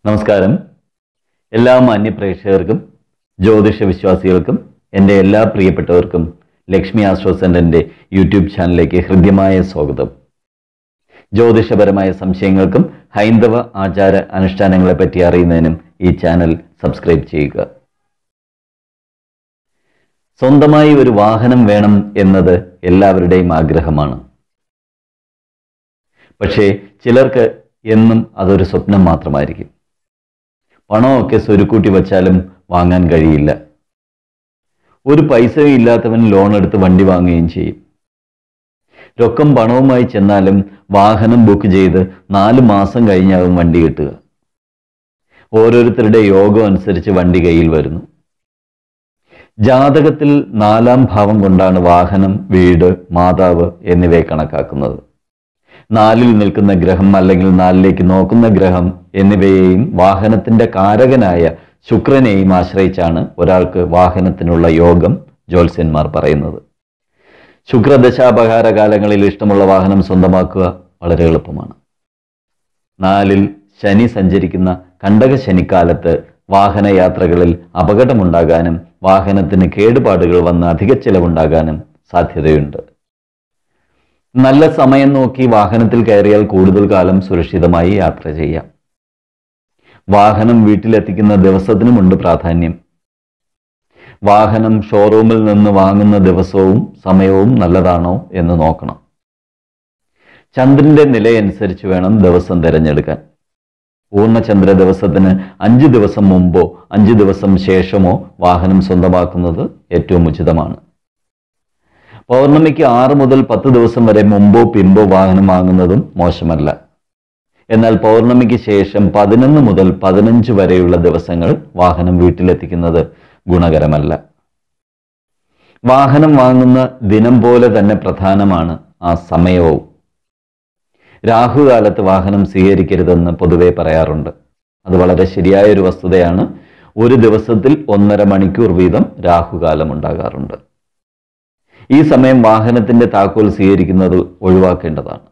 നമസ്കാരം. എല്ലാ മാന്യപ്രേക്ഷകർക്കും ജ്യോതിഷ വിശ്വാസികൾക്കും എൻ്റെ എല്ലാ പ്രിയപ്പെട്ടവർക്കും ലക്ഷ്മി ആസ്ട്രോ സെന്ററിൻ്റെ യൂട്യൂബ് ചാനലിലേക്ക് ഹൃദ്യമായ സ്വാഗതം. ജ്യോതിഷപരമായ സംശയങ്ങൾക്കും ഹൈന്ദവ ആചാര അനുഷ്ഠാനങ്ങളെ പറ്റി അറിയുന്നതിനും ഈ ചാനൽ സബ്സ്ക്രൈബ് ചെയ്യുക. സ്വന്തമായി ഒരു വാഹനം വേണം എന്നത് എല്ലാവരുടെയും ആഗ്രഹമാണ്. പക്ഷേ ചിലർക്ക് എന്നും അതൊരു സ്വപ്നം മാത്രമായിരിക്കും. പണമൊക്കെ സ്വരുക്കൂട്ടി വച്ചാലും വാങ്ങാൻ കഴിയില്ല. ഒരു പൈസയും ഇല്ലാത്തവൻ ലോൺ എടുത്ത് വണ്ടി വാങ്ങുകയും ചെയ്യും. രൊക്കം പണവുമായി ചെന്നാലും വാഹനം ബുക്ക് ചെയ്ത് 4 മാസം കഴിഞ്ഞാകും വണ്ടി കിട്ടുക. ഓരോരുത്തരുടെ യോഗം അനുസരിച്ച് വണ്ടി കയ്യിൽ വരുന്നു. ജാതകത്തിൽ 4-ാം ഭാവം കൊണ്ടാണ് വാഹനം, വീട്, മാതാവ് എന്നിവയെ കണക്കാക്കുന്നത്. 4-ൽ നിൽക്കുന്ന ഗ്രഹം അല്ലെങ്കിൽ 4-ലേക്ക് നോക്കുന്ന ഗ്രഹം എന്നിവയെയും വാഹനത്തിന്റെ കാരകനായ ശുക്രനെയും ആശ്രയിച്ചാണ് ഒരാൾക്ക് വാഹനത്തിനുള്ള യോഗം ജ്യോത്സ്യന്മാർ പറയുന്നത്. ശുക്രദശാപഹാര കാലങ്ങളിൽ ഇഷ്ടമുള്ള വാഹനം സ്വന്തമാക്കുക വളരെ എളുപ്പമാണ്. 4-ൽ ശനി സഞ്ചരിക്കുന്ന കണ്ടക ശനിക്കാലത്ത് വാഹനയാത്രകളിൽ അപകടമുണ്ടാകാനും വാഹനത്തിന് കേടുപാടുകൾ വന്ന് അധിക ചെലവുണ്ടാകാനും സാധ്യതയുണ്ട്. നല്ല സമയം നോക്കി വാഹനത്തിൽ കയറിയാൽ കൂടുതൽ കാലം സുരക്ഷിതമായി യാത്ര ചെയ്യാം. വാഹനം വീട്ടിലെത്തിക്കുന്ന ദിവസത്തിനുമുണ്ട് പ്രാധാന്യം. വാഹനം ഷോറൂമിൽ നിന്ന് വാങ്ങുന്ന ദിവസവും സമയവും നല്ലതാണോ എന്ന് നോക്കണം. ചന്ദ്രന്റെ നിലയനുസരിച്ച് വേണം ദിവസം തിരഞ്ഞെടുക്കാൻ. പൂർണ്ണചന്ദ്ര ദിവസത്തിന് 5 ദിവസം മുമ്പോ 5 ദിവസം ശേഷമോ വാഹനം സ്വന്തമാക്കുന്നത് ഏറ്റവും ഉചിതമാണ്. പൗർണമിക്ക് 6 മുതൽ 10 ദിവസം വരെ മുമ്പോ പിമ്പോ വാഹനം വാങ്ങുന്നതും മോശമല്ല. എന്നാൽ പൗർണമിക്ക് ശേഷം 11 മുതൽ 15 വരെയുള്ള ദിവസങ്ങൾ വാഹനം വീട്ടിലെത്തിക്കുന്നത് ഗുണകരമല്ല. വാഹനം വാങ്ങുന്ന ദിനം പോലെ തന്നെ പ്രധാനമാണ് ആ സമയവും. രാഹുകാലത്ത് വാഹനം സ്വീകരിക്കരുതെന്ന് പൊതുവെ പറയാറുണ്ട്. അത് വളരെ ശരിയായൊരു വസ്തുതയാണ്. ഒരു ദിവസത്തിൽ 1.5 മണിക്കൂർ വീതം രാഹുകാലം ഉണ്ടാകാറുണ്ട്. ഈ സമയം വാഹനത്തിന്റെ താക്കോൽ സ്വീകരിക്കുന്നത് ഒഴിവാക്കേണ്ടതാണ്.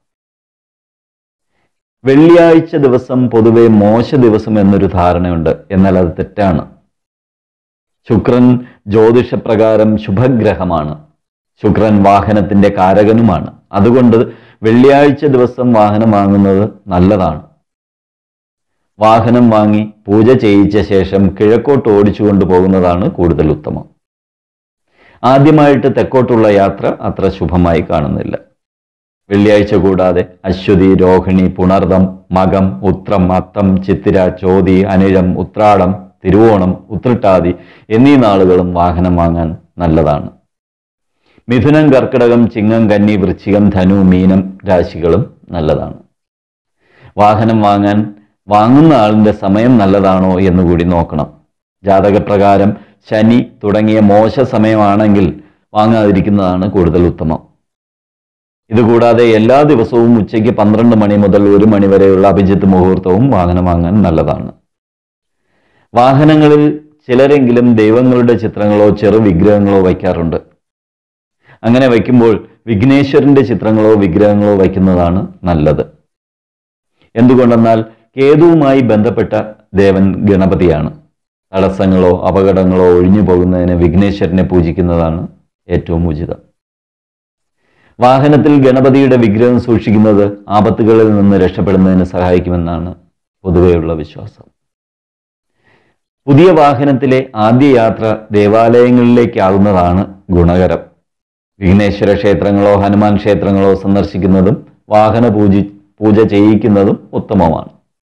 വെള്ളിയാഴ്ച ദിവസം പൊതുവെ മോശ ദിവസം എന്നൊരു ധാരണയുണ്ട്. എന്നാൽ അത് തെറ്റാണ്. ശുക്രൻ ജ്യോതിഷപ്രകാരം ശുഭഗ്രഹമാണ്. ശുക്രൻ വാഹനത്തിന്റെ കാരകനുമാണ്. അതുകൊണ്ട് വെള്ളിയാഴ്ച ദിവസം വാഹനം വാങ്ങുന്നത് നല്ലതാണ്. വാഹനം വാങ്ങി പൂജ ചെയ്യിച്ച ശേഷം കിഴക്കോട്ട് ഓടിച്ചു കൊണ്ടുപോകുന്നതാണ് കൂടുതൽ ഉത്തമം. ആദ്യമായിട്ട് തെക്കോട്ടുള്ള യാത്ര അത്ര ശുഭമായി കാണുന്നില്ല. വെള്ളിയാഴ്ച കൂടാതെ അശ്വതി, രോഹിണി, പുണർദം, മകം, ഉത്രം, അത്തം, ചിത്തിര, ചോതി, അനിഴം, ഉത്രാടം, തിരുവോണം, ഉത്രട്ടാതി എന്നീ നാളുകളും വാഹനം വാങ്ങാൻ നല്ലതാണ്. മിഥുനം, കർക്കിടകം, ചിങ്ങം, കന്നി, വൃശ്ചികം, ധനു, മീനം രാശികളും നല്ലതാണ്. വാഹനം വാങ്ങുന്ന ആളിന്റെ സമയം നല്ലതാണോ എന്നുകൂടി നോക്കണം. ജാതകപ്രകാരം ശനി തുടങ്ങിയ മോശ സമയമാണെങ്കിൽ വാങ്ങാതിരിക്കുന്നതാണ് കൂടുതൽ ഉത്തമം. ഇതുകൂടാതെ എല്ലാ ദിവസവും ഉച്ചയ്ക്ക് 12 മണി മുതൽ 1 മണി വരെയുള്ള അഭിജിത്ത് മുഹൂർത്തവും വാഹനം വാങ്ങാൻ നല്ലതാണ്. വാഹനങ്ങളിൽ ചിലരെങ്കിലും ദൈവങ്ങളുടെ ചിത്രങ്ങളോ ചെറു വിഗ്രഹങ്ങളോ വയ്ക്കാറുണ്ട്. അങ്ങനെ വയ്ക്കുമ്പോൾ വിഘ്നേശ്വരന്റെ ചിത്രങ്ങളോ വിഗ്രഹങ്ങളോ വയ്ക്കുന്നതാണ് നല്ലത്. എന്തുകൊണ്ടെന്നാൽ കേതുവുമായി ബന്ധപ്പെട്ട ദേവൻ ഗണപതിയാണ്. തടസ്സങ്ങളോ അപകടങ്ങളോ ഒഴിഞ്ഞു പോകുന്നതിന് വിഘ്നേശ്വരനെ പൂജിക്കുന്നതാണ് ഏറ്റവും ഉചിതം. വാഹനത്തിൽ ഗണപതിയുടെ വിഗ്രഹം സൂക്ഷിക്കുന്നത് ആപത്തുകളിൽ നിന്ന് രക്ഷപ്പെടുന്നതിന് സഹായിക്കുമെന്നാണ് പൊതുവെയുള്ള വിശ്വാസം. പുതിയ വാഹനത്തിലെ ആദ്യ യാത്ര ദേവാലയങ്ങളിലേക്കാവുന്നതാണ് ഗുണകരം. വിഘ്നേശ്വര ക്ഷേത്രങ്ങളോ ഹനുമാൻ ക്ഷേത്രങ്ങളോ സന്ദർശിക്കുന്നതും വാഹന പൂജ ചെയ്യിക്കുന്നതും ഉത്തമമാണ്.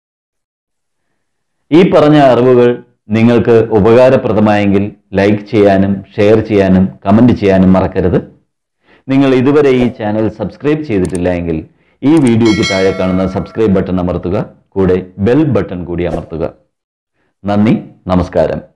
ഈ പറഞ്ഞ അറിവുകൾ നിങ്ങൾക്ക് ഉപകാരപ്രദമായെങ്കിൽ ലൈക്ക് ചെയ്യാനും ഷെയർ ചെയ്യാനും കമന്റ് ചെയ്യാനും മറക്കരുത്. നിങ്ങൾ ഇതുവരെ ഈ ചാനൽ സബ്സ്ക്രൈബ് ചെയ്തിട്ടില്ല എങ്കിൽ ഈ വീഡിയോയ്ക്ക് താഴെ കാണുന്ന സബ്സ്ക്രൈബ് ബട്ടൺ അമർത്തുക. കൂടെ ബെൽ ബട്ടൺ കൂടി അമർത്തുക. നന്ദി, നമസ്കാരം.